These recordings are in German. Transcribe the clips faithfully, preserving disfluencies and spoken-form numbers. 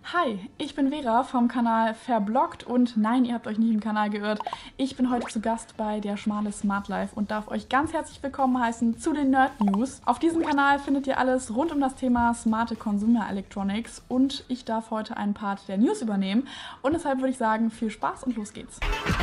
Hi, ich bin Vera vom Kanal Verbloggt und nein, ihr habt euch nicht im Kanal geirrt. Ich bin heute zu Gast bei der Schmale Smart Life und darf euch ganz herzlich willkommen heißen zu den Nerd News. Auf diesem Kanal findet ihr alles rund um das Thema smarte Consumer Electronics und ich darf heute einen Part der News übernehmen und deshalb würde ich sagen, viel Spaß und los geht's.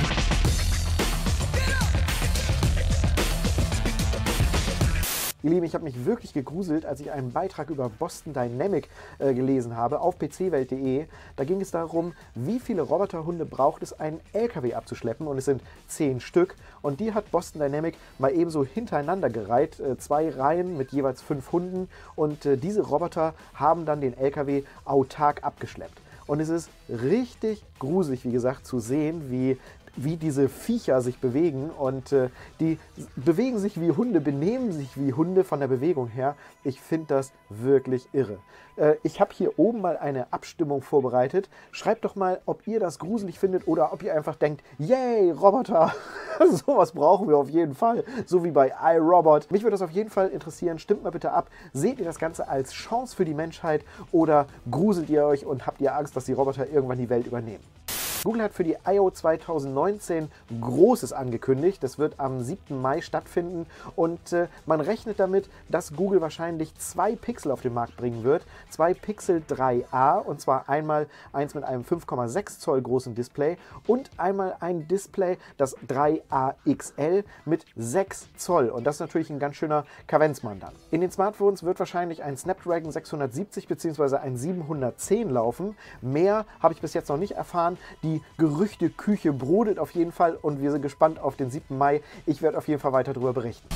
Ihr Lieben, ich habe mich wirklich gegruselt, als ich einen Beitrag über Boston Dynamic äh, gelesen habe auf p c welt punkt de. Da ging es darum, wie viele Roboterhunde braucht es, einen L K W abzuschleppen, und es sind zehn Stück. Und die hat Boston Dynamic mal ebenso hintereinander gereiht, äh, zwei Reihen mit jeweils fünf Hunden. Und äh, diese Roboter haben dann den L K W autark abgeschleppt. Und es ist richtig gruselig, wie gesagt, zu sehen, wie wie diese Viecher sich bewegen, und äh, die bewegen sich wie Hunde, benehmen sich wie Hunde von der Bewegung her. Ich finde das wirklich irre. Äh, ich habe hier oben mal eine Abstimmung vorbereitet. Schreibt doch mal, ob ihr das gruselig findet oder ob ihr einfach denkt, yay, Roboter, sowas brauchen wir auf jeden Fall, so wie bei iRobot. Mich würde das auf jeden Fall interessieren. Stimmt mal bitte ab. Seht ihr das Ganze als Chance für die Menschheit oder gruselt ihr euch und habt ihr Angst, dass die Roboter irgendwann die Welt übernehmen? Google hat für die I O zwanzig neunzehn Großes angekündigt. Das wird am siebten Mai stattfinden und äh, man rechnet damit, dass Google wahrscheinlich zwei Pixel auf den Markt bringen wird. Zwei Pixel drei a, und zwar einmal eins mit einem fünf Komma sechs Zoll großen Display und einmal ein Display, das drei a X L mit sechs Zoll. Und das ist natürlich ein ganz schöner Kavenzmann dann. In den Smartphones wird wahrscheinlich ein Snapdragon sechshundertsiebzig bzw. ein siebenhundertzehn laufen. Mehr habe ich bis jetzt noch nicht erfahren. Die Die Gerüchteküche brodelt auf jeden Fall und wir sind gespannt auf den siebten Mai. Ich werde auf jeden Fall weiter darüber berichten.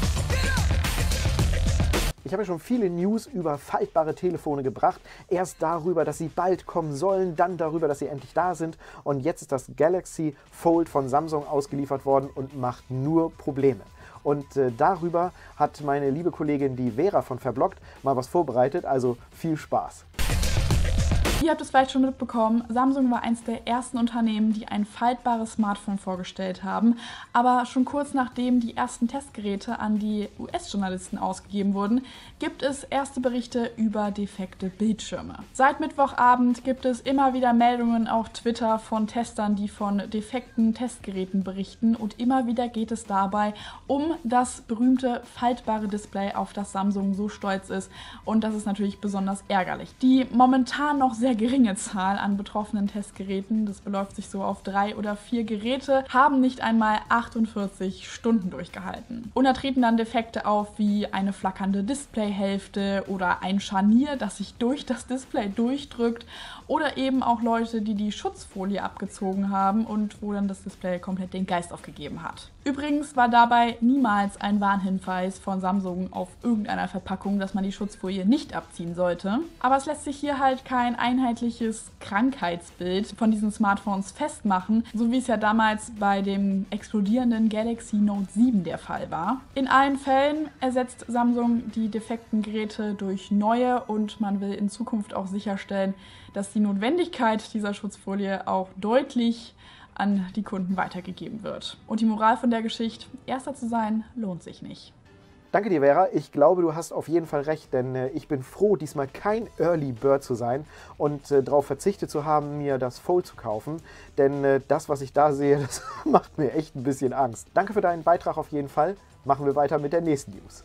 Ich habe ja schon viele News über faltbare Telefone gebracht. Erst darüber, dass sie bald kommen sollen, dann darüber, dass sie endlich da sind. Und jetzt ist das Galaxy Fold von Samsung ausgeliefert worden und macht nur Probleme. Und äh, darüber hat meine liebe Kollegin, die Vera von Verbloggt, mal was vorbereitet. Also viel Spaß. Ihr habt es vielleicht schon mitbekommen, Samsung war eines der ersten Unternehmen, die ein faltbares Smartphone vorgestellt haben. Aber schon kurz nachdem die ersten Testgeräte an die U S-Journalisten ausgegeben wurden, gibt es erste Berichte über defekte Bildschirme. Seit Mittwochabend gibt es immer wieder Meldungen auf Twitter von Testern, die von defekten Testgeräten berichten. Und immer wieder geht es dabei um das berühmte faltbare Display, auf das Samsung so stolz ist. Und das ist natürlich besonders ärgerlich. Die momentan noch sehr geringe Zahl an betroffenen Testgeräten, das beläuft sich so auf drei oder vier Geräte, haben nicht einmal achtundvierzig Stunden durchgehalten. Und da treten dann Defekte auf wie eine flackernde Displayhälfte oder ein Scharnier, das sich durch das Display durchdrückt, oder eben auch Leute, die die Schutzfolie abgezogen haben und wo dann das Display komplett den Geist aufgegeben hat. Übrigens war dabei niemals ein Warnhinweis von Samsung auf irgendeiner Verpackung, dass man die Schutzfolie nicht abziehen sollte. Aber es lässt sich hier halt kein einheitliches Krankheitsbild von diesen Smartphones festmachen, so wie es ja damals bei dem explodierenden Galaxy Note sieben der Fall war. In allen Fällen ersetzt Samsung die defekten Geräte durch neue und man will in Zukunft auch sicherstellen, dass die Notwendigkeit dieser Schutzfolie auch deutlich an die Kunden weitergegeben wird. Und die Moral von der Geschichte: Erster zu sein, lohnt sich nicht. Danke dir, Vera. Ich glaube, du hast auf jeden Fall recht, denn äh, ich bin froh, diesmal kein Early Bird zu sein und äh, darauf verzichtet zu haben, mir das Fold zu kaufen. Denn äh, das, was ich da sehe, das macht mir echt ein bisschen Angst. Danke für deinen Beitrag auf jeden Fall. Machen wir weiter mit der nächsten News.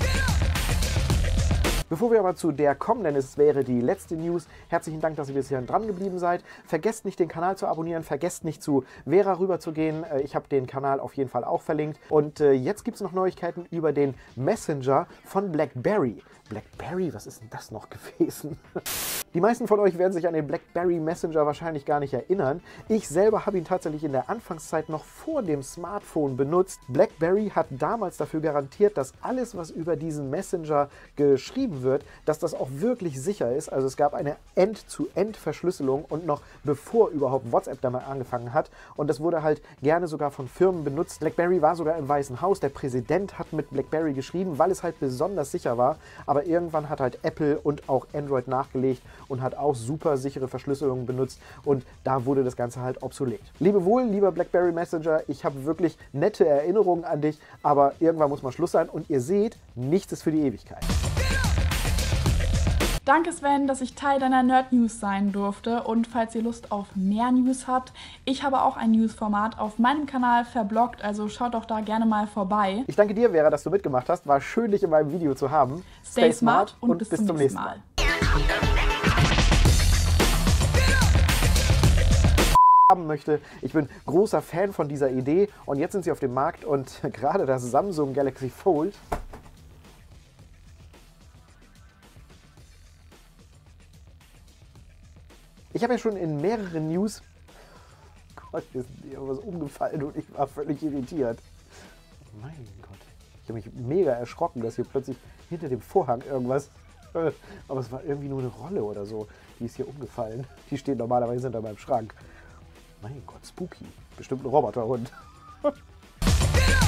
Bevor wir aber zu der kommen, denn es wäre die letzte News, herzlichen Dank, dass ihr bis hierhin dran geblieben seid. Vergesst nicht, den Kanal zu abonnieren, vergesst nicht, zu Vera rüber zu gehen. Ich habe den Kanal auf jeden Fall auch verlinkt. Und jetzt gibt es noch Neuigkeiten über den Messenger von BlackBerry. BlackBerry, was ist denn das noch gewesen? Die meisten von euch werden sich an den BlackBerry Messenger wahrscheinlich gar nicht erinnern. Ich selber habe ihn tatsächlich in der Anfangszeit noch vor dem Smartphone benutzt. BlackBerry hat damals dafür garantiert, dass alles, was über diesen Messenger geschrieben wird, dass das auch wirklich sicher ist. Also es gab eine End-to-End-Verschlüsselung und noch bevor überhaupt WhatsApp damit angefangen hat. Und das wurde halt gerne sogar von Firmen benutzt. BlackBerry war sogar im Weißen Haus. Der Präsident hat mit BlackBerry geschrieben, weil es halt besonders sicher war. Aber irgendwann hat halt Apple und auch Android nachgelegt und hat auch super sichere Verschlüsselungen benutzt und da wurde das Ganze halt obsolet. Liebe wohl, lieber BlackBerry Messenger, ich habe wirklich nette Erinnerungen an dich, aber irgendwann muss mal Schluss sein und ihr seht, nichts ist für die Ewigkeit. Danke Sven, dass ich Teil deiner Nerd-News sein durfte und falls ihr Lust auf mehr News habt, ich habe auch ein News-Format auf meinem Kanal verbloggt, also schaut doch da gerne mal vorbei. Ich danke dir, Vera, dass du mitgemacht hast. War schön, dich in meinem Video zu haben. Stay, Stay smart, smart und, und bis, bis zum nächsten Mal. Haben möchte. Ich bin großer Fan von dieser Idee und jetzt sind sie auf dem Markt und gerade das Samsung Galaxy Fold Ich habe ja schon in mehreren News Gott, ist mir was umgefallen und ich war völlig irritiert. Mein Gott. Ich habe mich mega erschrocken, dass hier plötzlich hinter dem Vorhang irgendwas... Aber es war irgendwie nur eine Rolle oder so. Die ist hier umgefallen. Die steht normalerweise hinter meinem Schrank. Mein Gott, spooky. Bestimmt ein Roboterhund.